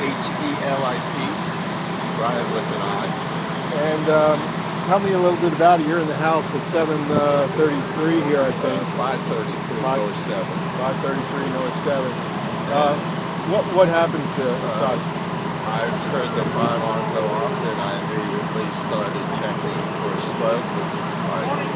H-E-L-I-P, Brian with an I. And tell me a little bit about it. You're in the house at 733 here, I think. 533 North 7. 533 North 7. What happened to inside? I heard the fire alarm go off and I immediately started checking for smoke, which is fine.